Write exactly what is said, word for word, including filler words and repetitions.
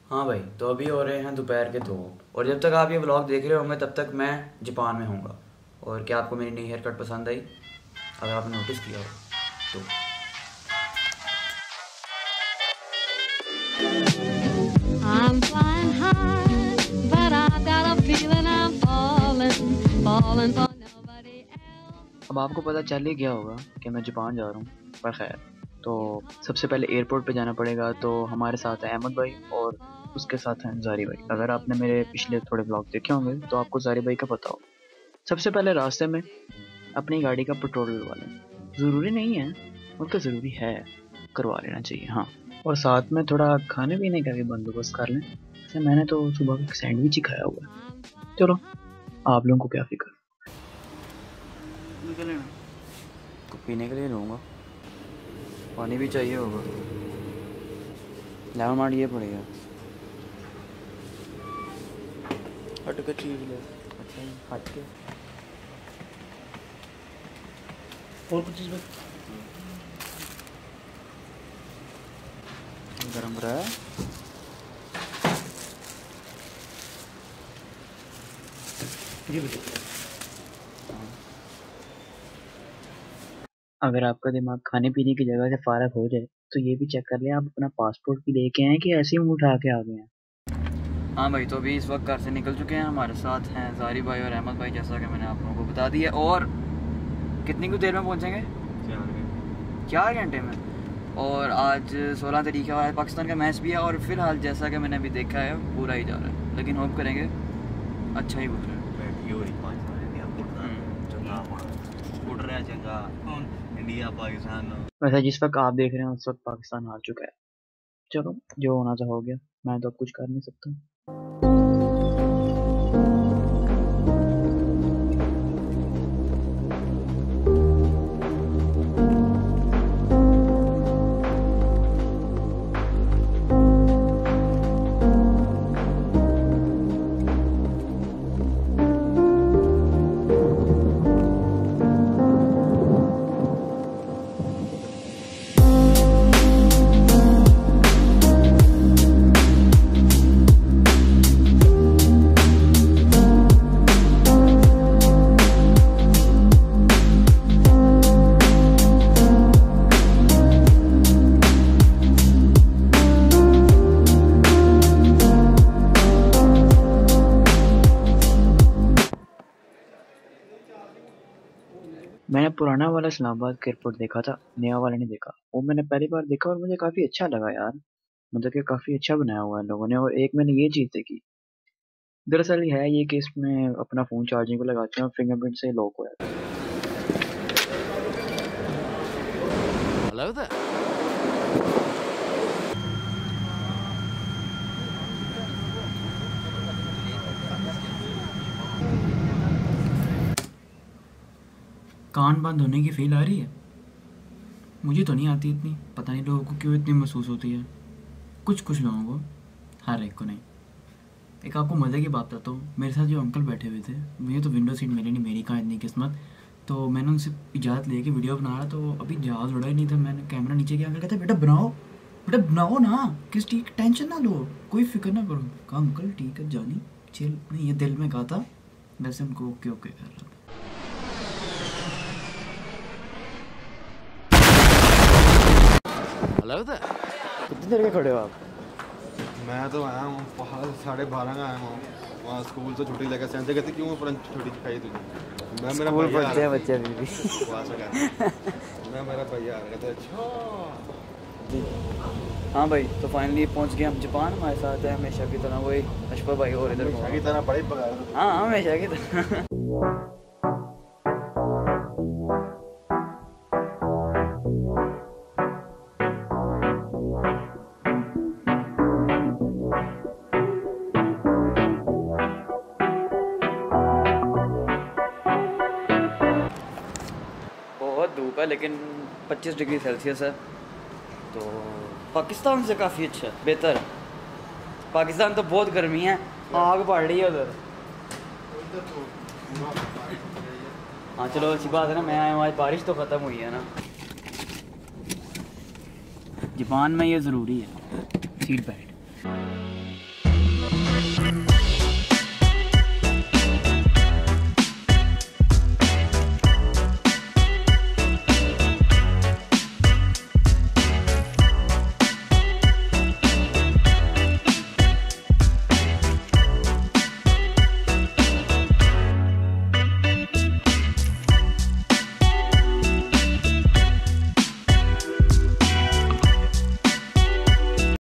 हाँ भाई, तो अभी हो रहे हैं दोपहर के दो। और जब तक आप ये व्लॉग देख रहे होंगे तब तक मैं जापान में होऊंगा। और क्या आपको मेरी नई हेयर कट पसंद आई? अगर आपने नोटिस किया हो तो। I'm flying high, but I got a feeling I'm falling, falling for nobody else. अब आपको पता चल ही गया होगा कि मैं जापान जा रहा हूँ। पर खैर, तो सबसे पहले एयरपोर्ट पे जाना पड़ेगा। तो हमारे साथ है अहमद भाई और उसके साथ हैं ज़ारी भाई। अगर आपने मेरे पिछले थोड़े ब्लॉग देखे होंगे तो आपको ज़ारी भाई का पता होगा। सबसे पहले रास्ते में अपनी गाड़ी का पेट्रोल डलवा लें। ज़रूरी नहीं है, बल्कि ज़रूरी है, करवा लेना चाहिए। हाँ, और साथ में थोड़ा खाने पीने का भी बंदोबस्त कर लें। वैसे मैंने तो सुबह का सैंडविच ही खाया हुआ है। चलो, आप लोगों को क्या फिक्र। निकल लेना तो पीने के लिए लूँगा, पानी भी चाहिए होगा। लेमन मार्ट ये पड़ेगा। हट के चीज़ ले। अच्छा, हट के और कुछ चीज़ गरम रहा है। ये भी अगर आपका दिमाग खाने पीने की जगह से फारग हो जाए तो ये भी चेक कर लें आप अपना पासपोर्ट भी लेके आए कि ऐसे ही मुंह उठा के आ गए हैं। हाँ भाई, तो अभी इस वक्त घर से निकल चुके हैं। हमारे साथ हैं ज़ारी भाई और अहमद भाई, जैसा कि मैंने आप लोगों को बता दिया। और कितनी कुछ देर में पहुंचेंगे? चार घंटे में। और आज सोलह तारीख है, आज पाकिस्तान का मैच भी है। और फिलहाल जैसा कि मैंने अभी देखा है पूरा ही जा रहा है, लेकिन होप करेंगे अच्छा ही गुजरे। इंडिया पाकिस्तान। वैसे जिस वक्त आप देख रहे हैं उस वक्त पाकिस्तान हार चुका है। चलो, जो होना था हो गया, मैं तो अब कुछ कर नहीं सकता। मैंने पुराना वाला इस्लामाबाद का एयरपोर्ट देखा था, नया वाला नहीं देखा। वो मैंने पहली बार देखा और मुझे काफ़ी अच्छा लगा यार। मतलब कि काफ़ी अच्छा बनाया हुआ है लोगों ने। और एक मैंने ये चीज़ देखी, दरअसल ये है ये कि इसमें अपना फ़ोन चार्जिंग को लगाते हैं और फिंगरप्रिंट से लॉक हो जाता है। Hello there. कान बंद होने की फील आ रही है? मुझे तो नहीं आती इतनी, पता नहीं लोगों को क्यों इतनी महसूस होती है। कुछ कुछ लोगों को, हर एक को नहीं। एक आपको मज़े की बात बताता हूँ, मेरे साथ जो अंकल बैठे हुए थे, मुझे तो विंडो सीट मिली नहीं, मेरी कहाँ इतनी किस्मत। तो मैंने उनसे इजाज़त लेके वीडियो बना रहा, तो अभी जहाज़ उड़ा ही नहीं था। मैंने कैमरा नीचे किया, अंकल कहते बेटा बनाओ, बेटा बनाओ ना, किस ठीक टेंशन ना लो, कोई फिक्र ना करो। कहा अंकल ठीक है जानी चिल। नहीं, ये दिल में कहा था, वैसे उनको ओके ओके कर रहा था। Hello there. कितनी देर के खड़े हो आप? मैं तो आया हूँ बाहर साढ़े बारह का आया हूँ। वहाँ स्कूल से छुट्टी लेकर सेंसे कहते क्यों पर छुट्टी खाई तुझे? मैं मेरा स्कूल भैया पढ़ते हैं बच्चे अभी भी। वहाँ से कहते मैं मेरा भैया आ रहा था। अच्छा हाँ भाई, तो फाइनली पहुंच गए हम जापान। हमारे साथ है हमेशा की तरह वही अशफा भाई और इधर की तरह बड़ी पका। हाँ हमेशा की तरह। बहुत धूप है, लेकिन पच्चीस डिग्री सेल्सियस है, तो पाकिस्तान से काफ़ी अच्छा है, बेहतर है। पाकिस्तान तो बहुत गर्मी है, आग पड़ रही है उधर। हाँ चलो अच्छी बात है ना, मैं आया हूँ, आज बारिश तो ख़त्म हुई है ना। जापान में ये ज़रूरी है सीट बेल्ट।